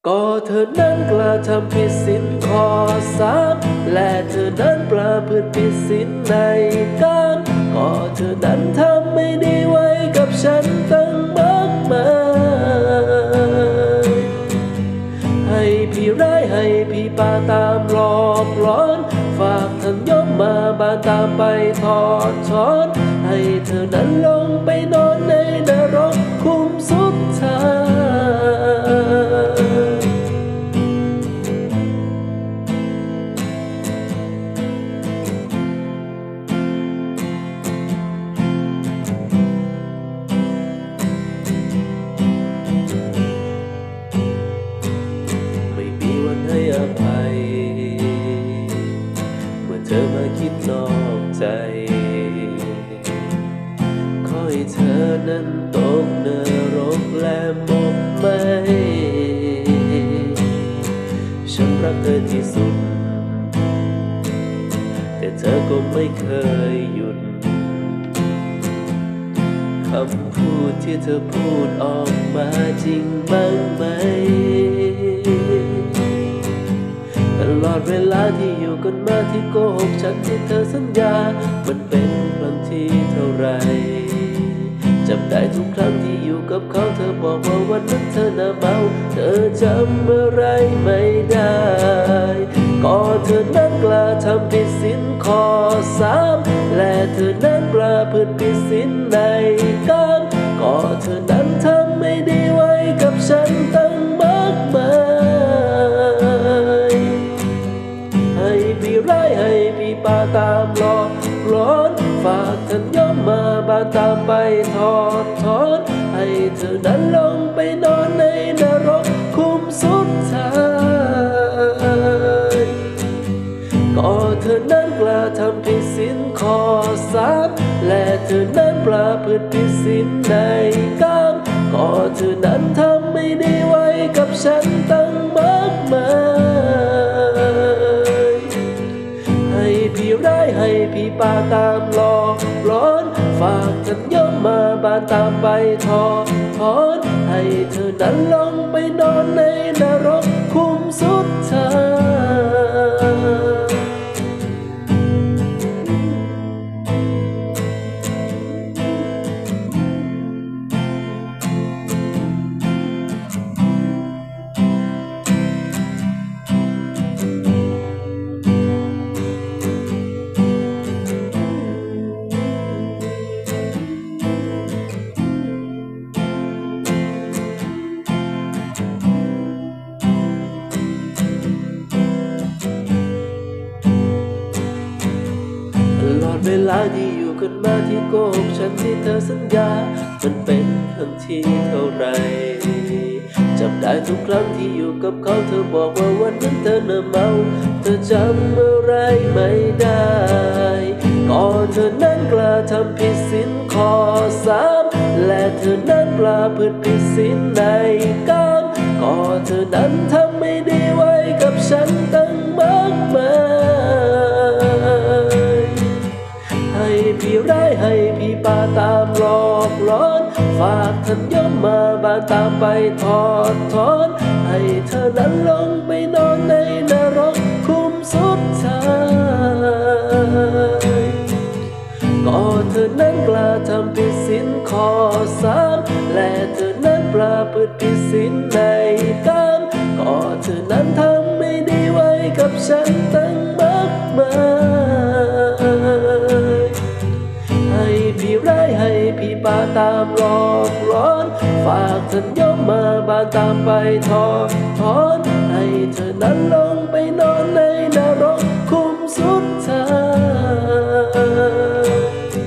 ก็เธอนั้นกล้าทำผิดศีลข้อสามและเธอนั้นประพฤติผิดศีลในกามก็เธอนั้นทำไม่ดีไว้กับฉันตั้งมากมายให้พี่ร้ายให้พี่ป่าตามหลอกหลอนฝากท่านยมมาบ้านตามไปถอดถอนให้เธอนั้นลงไปนอนในนรกคุ้มสุดท้ายไม่มีวันให้อภัยเมื่อเธอมาคิดนอกใจขอให้เธอนั้นตกนรกและหมกไหมฉันรักเธอที่สุดแต่เธอก็ไม่เคยหยุดคำพูดที่เธอพูดออกมาจริงบ้างไหมตลอดเวลาที่อยู่กันมาที่โกหกฉันที่เธอสัญญามันเป็นครั้งที่เท่าไรจำได้ทุกครั้งที่อยู่กับเขาเธอบอกว่าวันนั้นเธอน่ะเมาเธอจำอะไรไม่ได้ก็เธอนั้นกล้าทำผิดศีลข้อสามและเธอนั้นประพฤติผิดศีลในกามก็เธอนั้นทำไม่ดีไว้กับฉันตั้งมากมายให้พี่ร้ายให้พี่ป่าตามหลอกหลอนฝากท่านยมมาบ้านตามไปถอดถอนให้เธอนั้นลงไปนอนในนรกคุ้มสุดท้ายก็เธอนั้นกล้าทำผิดศีลข้อสามและเธอนั้นประพฤติผิดศีลในกามก็เธอนั้นทำไม่ดีไว้กับฉันตั้งมากมายให้พี่ร้ายให้พี่ป่าตามหลอกหลอนฝากท่านยมมาบ้านตามไปถอดถอนให้เธอนั้นลงไปนอนในนรกคุ้มสุดท้ายเวลาที่อยู่กันมาที่โกหกฉันที่เธอสัญญามันเป็นครั้งที่เท่าไรจำได้ทุกครั้งที่อยู่กับเขาเธอบอกว่าวันนั้นเธอน่ะเมาเธอจำอะไรไม่ได้ก็เธอนั้นกล้าทำผิดศีลข้อสามและเธอนั้นประพฤติผิดศีลในกามก็เธอนั้นทำไม่ดีไว้กับฉันตั้งมากมายให้พี่ร้ายให้พี่ป่าตามหลอกหลอนฝากท่านยมมาบ้านตามไปถอดถอนให้เธอนั้นลงไปนอนในนรกคุ้มสุดท้ายก็เธอนั้นกล้าทำผิดศีลข้อสามและเธอนั้นประพฤติผิดศีลในกามก็เธอนั้นทำไม่ดีไว้กับฉันตั้งมากมายให้พี่ร้ายให้พี่ป่าตามหลอกหลอนฝากท่านยมมาบ้านตามไปถอดถอนให้เธอนั้นลงไปนอนในนรกคุ้มสุดท้าย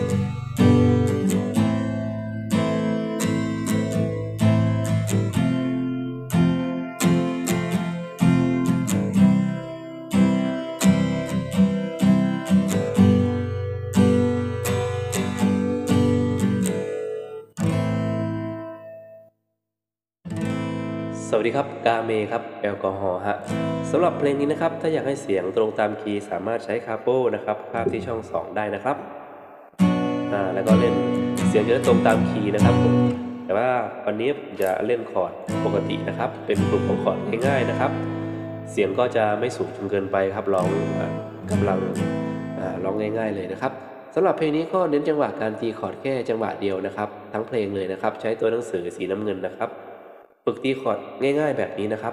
สวัสดีครับกาเมครับแอลกอฮอล์ฮะสำหรับเพลงนี้นะครับถ้าอยากให้เสียงตรงตามคีย์สามารถใช้คาโป้นะครับภาพที่ช่อง2ได้นะครับแล้วก็เล่นเสียงจะตรงตามคีย์นะครับผมแต่ว่าวันนี้ผมจะเล่นคอร์ดปกตินะครับเป็นกลุ่มของคอร์ดง่ายๆนะครับเสียงก็จะไม่สูงจนเกินไปครับร้องกำลังร้องง่ายๆเลยนะครับสำหรับเพลงนี้ก็เน้นจังหวะการตีคอร์ดแค่จังหวะเดียวนะครับทั้งเพลงเลยนะครับใช้ตัวหนังสือสีน้ำเงินนะครับฝึกตีคอร์ดง่ายๆแบบนี้นะครับ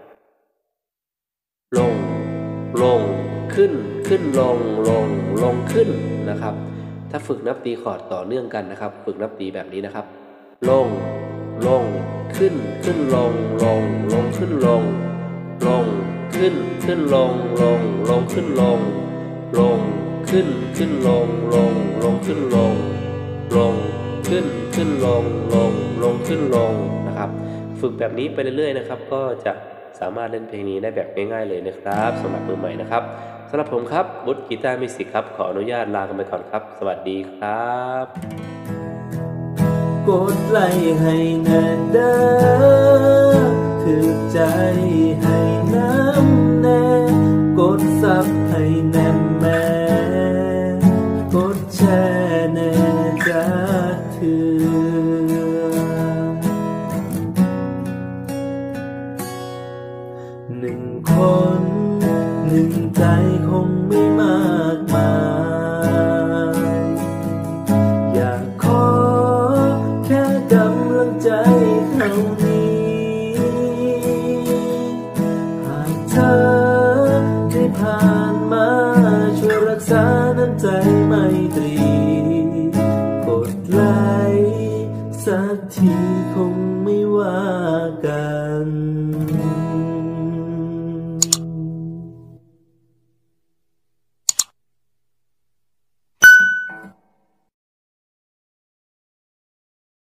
ลงลงขึ้นขึ้นลงลงลงขึ้นนะครับถ้าฝึกนับตีคอร์ดต่อเนื่องกันนะครับฝึกนับตีแบบนี้นะครับลงลงขึ้นขึ้นลงลงลงขึ้นลงลงขึ้นขึ้นลงลงลงขึ้นลงลงขึ้นขึ้นลงลงลงขึ้นลงลงขึ้นขึ้นลงลงลงขึ้นลงนะครับฝึกแบบนี้ไปเรื่อยๆนะครับก็จะสามารถเล่นเพลงนี้ได้แบบง่ายๆเลยนะครับสำหรับมือใหม่นะครับสำหรับผมครับวุฒิกีตาร์มิวสิกครับขออนุญาตลากันไปก่อนครับสวัสดีครับกดไลค์ให้แน่เด้อถือใจให้น้ำแน่กดซับให้แน่แม่กดแชร์แน่จะถือหนึ่งคนหนึ่งใจคงไม่มากมายอยากขอแค่กำลังใจเท่านี้หากเธอได้ผ่านมาช่วยรักษาน้ำใจไมตรีกดไลค์สักทีคงไม่ว่ากัน